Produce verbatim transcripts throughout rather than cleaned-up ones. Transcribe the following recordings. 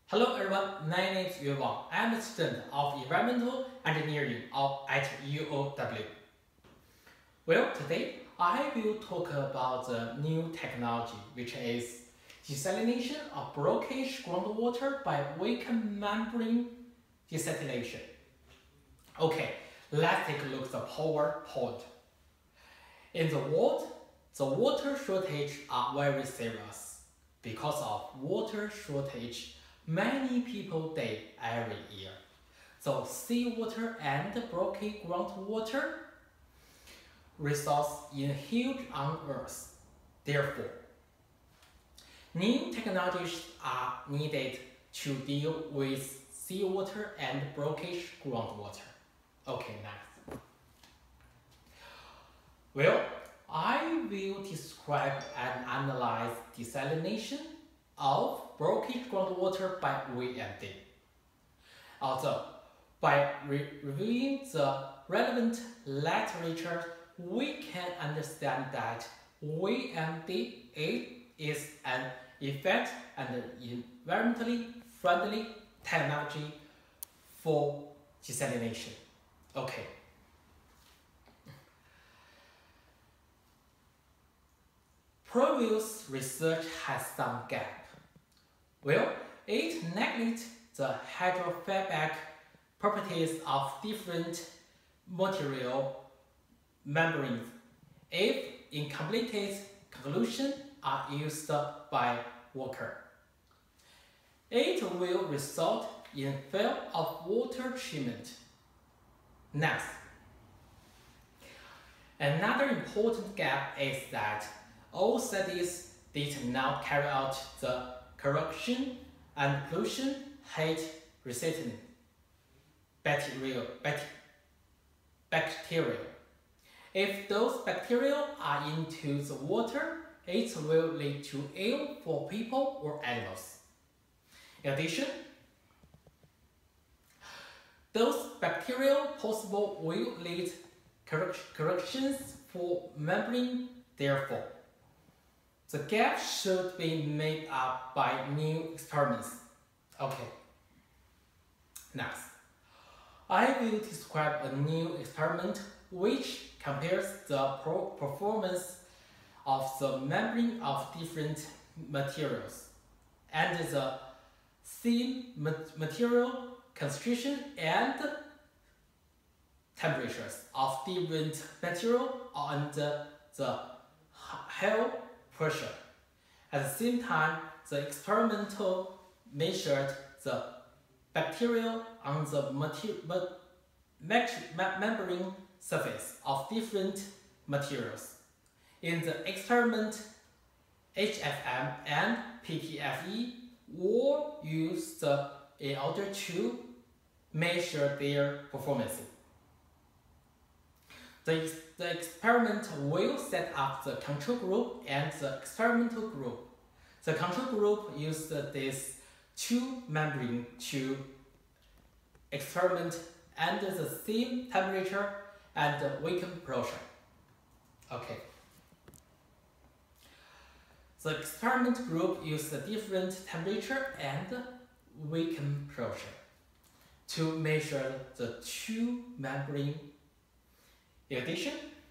Hello everyone, my name is Yue Wang. I am a student of Environmental Engineering at U O W. Well, today I will talk about the new technology, which is desalination of brackish groundwater by vacuum membrane desatellation. Okay, let's take a look at the PowerPoint. In the world, the water shortage are very serious. Because of water shortage, many people die every year. So seawater and brackish groundwater resource in huge on Earth. Therefore, new technologies are needed to deal with seawater and brackish groundwater. Okay, next. Well, I will describe and analyze desalination of brackish groundwater by V M D. Also, by re reviewing the relevant literature, we can understand that V M D is an effective and environmentally friendly technology for desalination. Okay. Previous research has some gap. Well, it neglects the hydrophobic properties of different material membranes if incomplete conclusions are used by worker. It will result in failure of water treatment. Next, another important gap is that all studies did not carry out the correction and pollution heat resistant bacteria, bacteria. If those bacteria are into the water, it will lead to ill for people or animals. In addition, those bacteria possible will lead corrections for membrane. Therefore, the gap should be made up by new experiments. Okay. Next, I will describe a new experiment which compares the performance of the membrane of different materials and the same material concentration and temperatures of different material under the high pressure. At the same time, the experimental measured the bacteria on the membrane surface of different materials. In the experiment, H F M and P T F E were used in order to measure their performance. The, the experiment will set up the control group and the experimental group. The control group used these two membranes to experiment under the same temperature and vacuum pressure. Okay. The experiment group used a different temperature and vacuum pressure to measure the two membranes. In addition,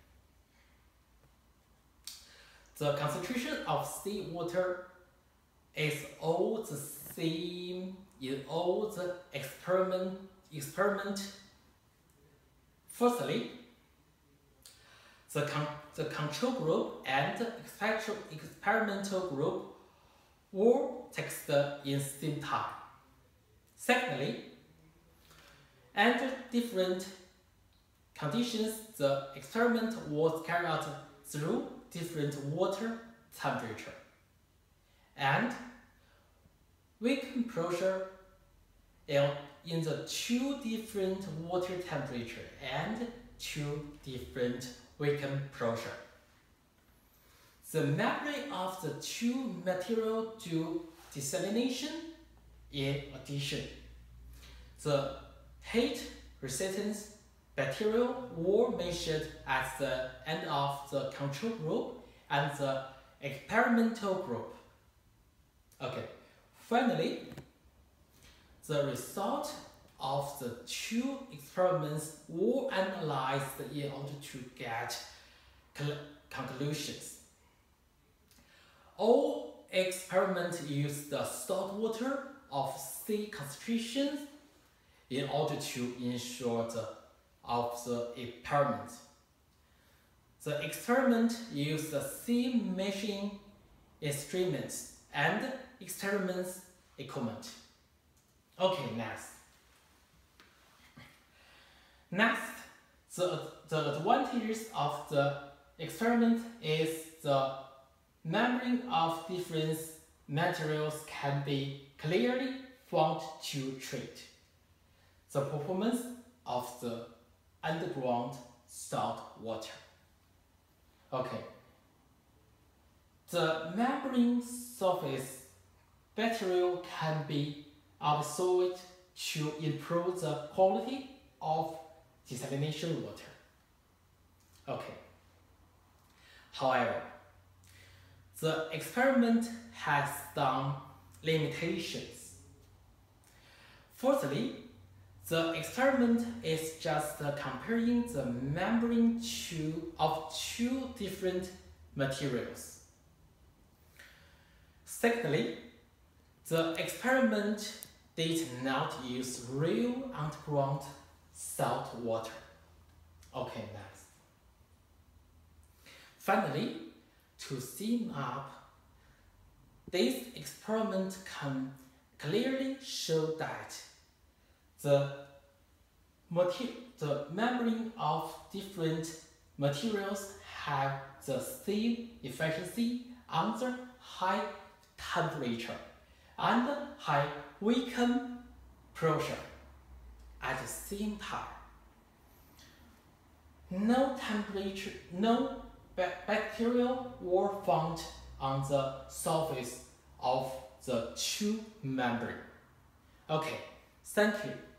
the concentration of seawater is all the same in all the experiment. experiment. Firstly, the, con the control group and the experimental group were tested in the same time. Secondly, under different conditions, the experiment was carried out through different water temperature and vacuum pressure in the two different water temperature and two different vacuum pressure. The membrane of the two materials do desalination. In addition, the heat resistance bacteria were measured at the end of the control group and the experimental group. Okay, finally, the result of the two experiments were analyzed in order to get conclusions. All experiments use the salt water of sea concentrations in order to ensure the of the experiment. The experiment used the same measuring instruments and experiments equipment. Okay, next. Next, the, the advantages of the experiment is the measuring of different materials can be clearly found to treat the performance of the underground salt water. Okay. The membrane surface material can be absorbed to improve the quality of desalination water. Okay. However, the experiment has some limitations. Firstly, the experiment is just comparing the membrane two of two different materials. Secondly, the experiment did not use real underground salt water. Okay, next. Finally, to sum up, this experiment can clearly show that the, the membrane of different materials have the same efficiency under high temperature and high vacuum pressure at the same time. No temperature, no bacteria were found on the surface of the two membrane. Okay, thank you.